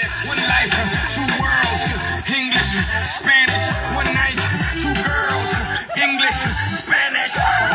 one life, two worlds, English, Spanish, one night, two girls, English, Spanish.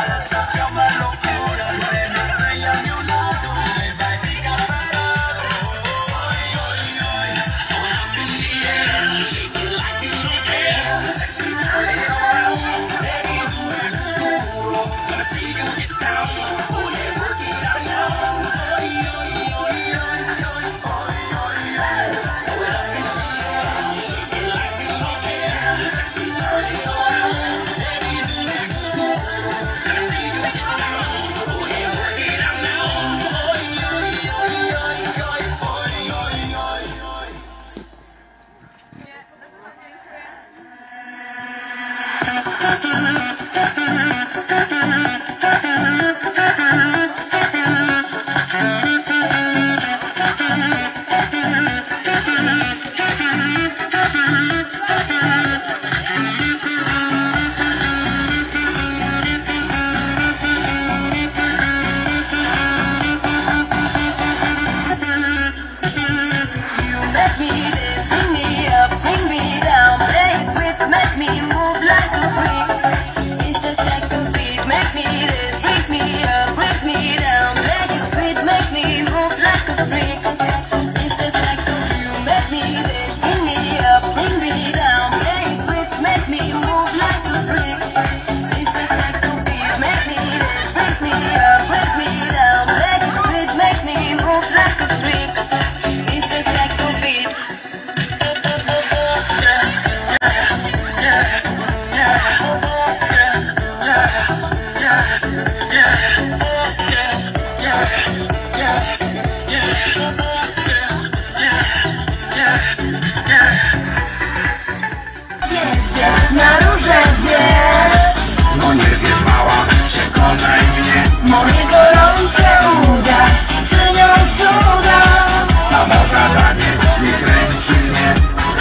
Na róże wiesz, No nie wiem mała, przekonaj mnie. moje gorące uda czynią cuda. Samo gadanie nie kręci mnie.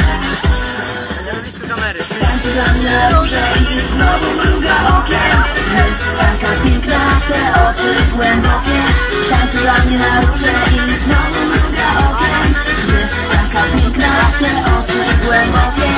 Tańczyłam na róże i znowu mruga okiem. Jest taka piękna, te oczy głębokie. Tańczyłam na róże i znowu mruga okiem. Jest taka piękna, te oczy głębokie.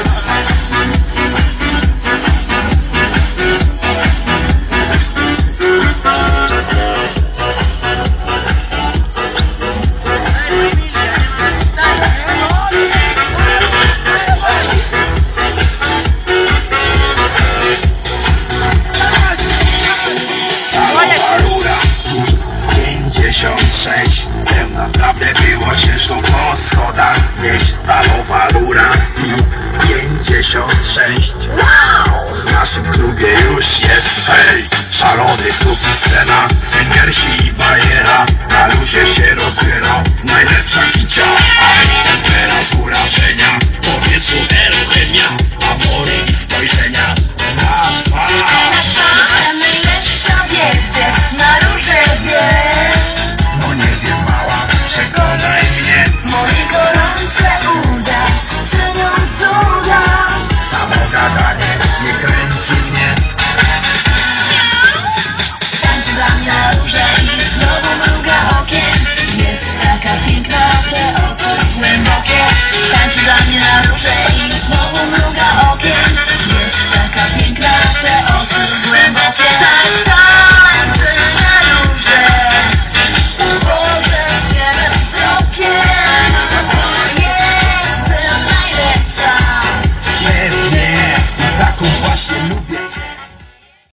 Tam naprawdę było ciężko po schodach wnieść. Stalowa rura i 56. Wow! W naszym klubie już jest hej! Szalony klub i scena, Fingersi i bajera. Na luzie się rozbiera.